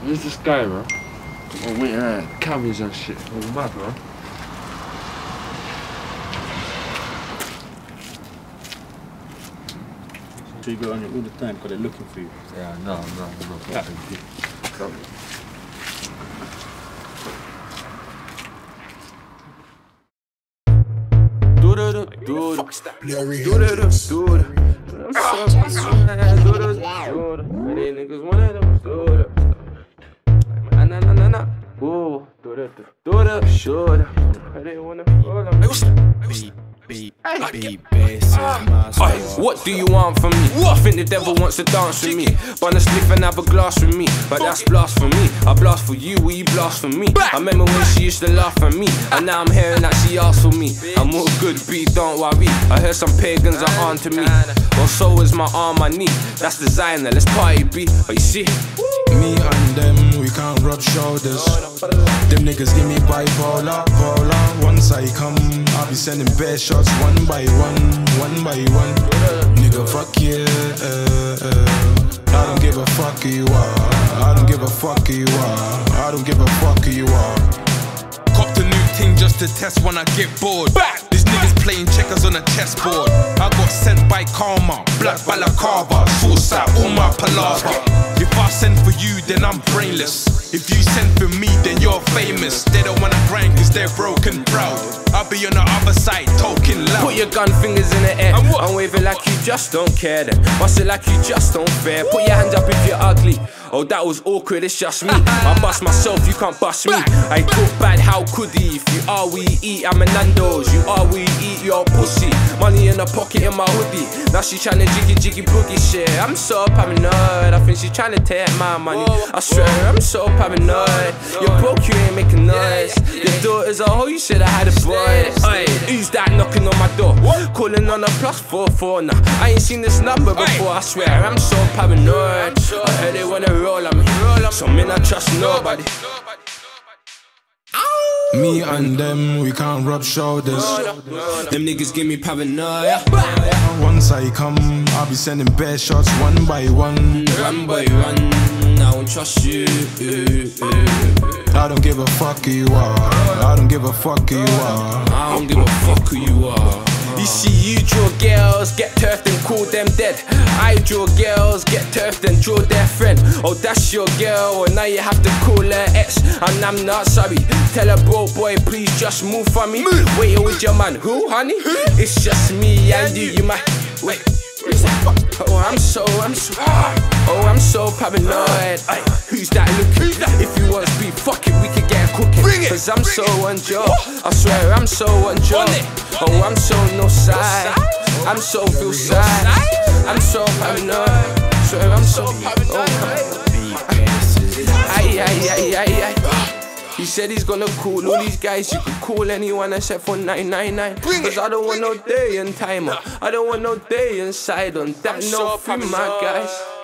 Where's this guy, bro? Come on, wait around. Cameras and shit. Oh, mad, bro. So you go on it all the time because they're looking for you? Yeah, no. Yeah. Come. What do you want from me? I think the devil wants to dance with me. Bun a spliff and have a glass with me. But that's blasphemy. I blast for you, will you blast for me? I remember when she used to laugh at me, and now I'm hearing that she asked for me. I'm all good, B, don't worry. I heard some pagans are on to me. Well, so is my arm, my knee. That's designer, let's party, B. But you see, me and them, we can't rub shoulders. Them niggas give me bipolar, polar. Once I come, I'll be sending bare shots one by one. Nigga, fuck yeah. I don't give a fuck who you are. I don't give a fuck who you are. I don't give a fuck who you are. Copped a new thing just to test when I get bored. These niggas playing checkers on a chessboard. I got sent by karma, black balaclava, suicide, all my palaver. If I send for you, then I'm brainless. If you send for me, then you're famous. They don't wanna grind cause they're broken proud. I'll be on the other side, talking loud. Put your gun fingers in the air and wave it like you just don't care then. Bust it like you just don't fair. Put your hands up if you're ugly. Oh, that was awkward, it's just me. I bust myself, you can't bust me. I talk bad, how could he? If you are, we eat, I'm a Nando's. You are, we eat, your pussy. Money in the pocket in my hoodie. Now she tryna jiggy boogie shit. I'm so paranoid, I think she tryna take my money. I swear, I'm so paranoid. You're broke, you ain't making noise. Your daughter's a hoe, you said I had a boy. Aye, who's that knocking on my door? Calling on a +44 now. I ain't seen this number before, I swear, I'm so paranoid. I heard they wanna roll on me, so me not trust nobody. Me and them, we can't rub shoulders. Them niggas give me paranoia. Once I come, I'll be sending bare shots one by one. Run boy run, I won't trust you. I don't give a fuck who you are. I don't give a fuck who you are. I don't give a fuck who you are. You see, you draw girls, get turfed and call them dead. I draw girls, get turfed and draw their friend. Oh, that's your girl, and now you have to call her ex. And I'm not sorry. Tell her, bro, boy, please just move for me. Wait, you with your man, who, honey? It's just me and you might. Wait, oh, I'm so paranoid. Who's that looking? If you want to be, fuck it, we could get cooking. Cause I'm so unsure. I swear I'm so unsure. Oh, I'm so no side. I'm so feel side. I'm so paranoid. Swear I'm so paranoid. He said he's gonna call all these guys. You could call anyone except for 999. Cause I don't want no day and timer. I don't want no day inside on that. No free, my guys.